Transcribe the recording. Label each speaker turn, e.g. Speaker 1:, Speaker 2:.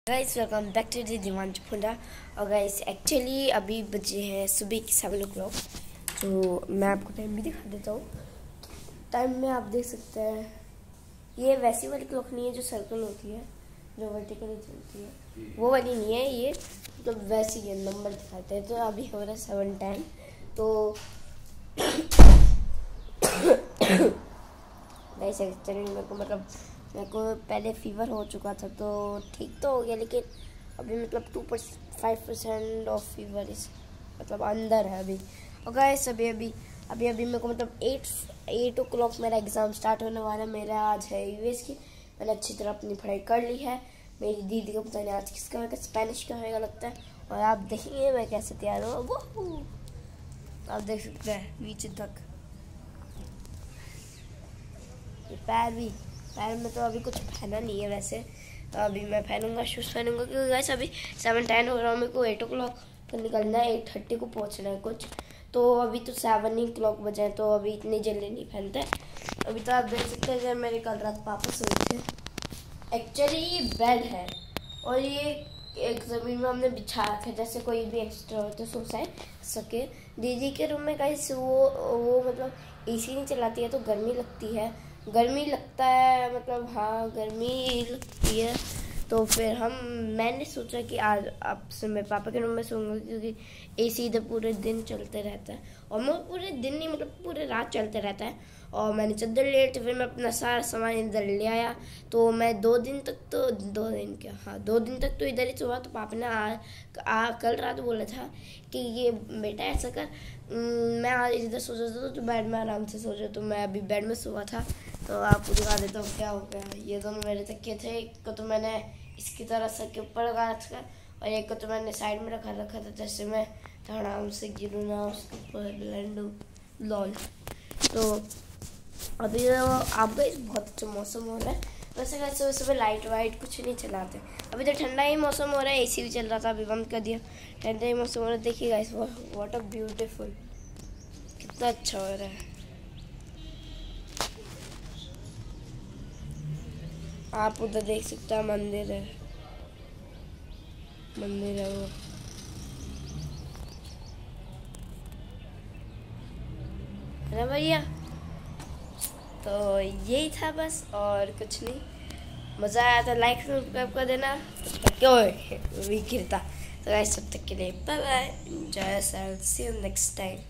Speaker 1: Guys welcome back to the Divansh Funda. और guys actually अभी बजे हैं सुबह के 7 o'clock। तो मैं आपको टाइम भी दिखा देता हूँ। टाइम में आप देख सकते हैं ये वैसी वाली क्लॉक नहीं है जो सर्कल होती है, जो वर्टिकली चलती है, वो वाली नहीं है। ये मतलब वैसी है, नंबर दिखाते हैं। तो अभी हो रहा है 7:10। तो गाइस एक्चुअली मेरे को पहले फीवर हो चुका था, तो ठीक तो हो गया, लेकिन अभी मतलब 2.5% ऑफ फीवर इस मतलब अंदर है अभी। और गाइस अभी मेरे को मतलब 8 o'clock मेरा एग्ज़ाम स्टार्ट होने वाला है। मेरा आज है यूएस की। मैंने अच्छी तरह अपनी पढ़ाई कर ली है। मेरी दीदी को पता नहीं आज किसका होगा, स्पेनिश का होगा लगता है। और आप देखेंगे मैं कैसे तैयार हूँ। वो आप देख सकते हैं नीचे तक। पैर में तो अभी कुछ पहना नहीं है वैसे। तो अभी मैं पहनूंगा, शूज़ पहनूंगा, क्योंकि वैसे अभी 7:10 हो रहा है। मेरे को 8 o'clock पर निकलना है, 8:30 को पहुंचना है कुछ। तो अभी तो 7 o'clock बजे हैं, तो अभी इतनी जल्दी नहीं पहनते। अभी तो आप देख सकते हैं जब मेरे कल रात पापा सोए थे। एक्चुअली ये बेड है और ये एक ज़मीन में हमने बिछा रखा है, जैसे कोई भी एक्स्ट्रा हो तो सो सके। दीदी के रूम में कैसे वो मतलब एसी नहीं चलाती है, तो गर्मी लगती है। गर्मी लगता है मतलब हाँ गर्मी लगती है। तो फिर मैंने सोचा कि आज आपसे मैं पापा के रूम में सोऊंगा, क्योंकि एसी इधर पूरे दिन चलते रहता है। और मैं पूरे दिन नहीं मतलब पूरे रात चलते रहता है। और मैंने चादर ले ली, तो फिर मैं अपना सारा सामान इधर ले आया। तो मैं 2 दिन तक तो इधर ही सोया। तो पापा ने कल रात बोला था कि ये बेटा ऐसा कर, मैं आज इधर सो जाता तो बेड में आराम से सो जाता। तो मैं अभी बेड में सोया था। तो आपको दिखा देता हूँ क्या हो गया। ये दोनों मेरे तकिए थे। एक को तो मैंने इसकी तरह सर के ऊपर लगा रखा, और एक को तो मैंने साइड में रखा था, जैसे मैं आराम से गिरूँ ना उसके ऊपर लैंडू लॉल। तो अभी आपका बहुत अच्छा मौसम हो रहा है। वैसे सुबह सुबह लाइट वाइट कुछ नहीं चलाते। अभी तो ठंडा ही मौसम हो रहा है, एसी भी चल रहा था, अभी बंद कर दिया। ठंडा ही मौसम हो रहा है। देखिए गाइस व्हाट अ ब्यूटीफुल, कितना अच्छा हो रहा है। आप उधर देख सकते हैं मंदिर है वो। है भैया। तो यही था बस, और कुछ नहीं। मज़ा आया तो लाइक सब्सक्राइब कर देना। क्यों गिरता। तो गाइस सब तक के लिए bye bye, enjoy yourself, see you next time.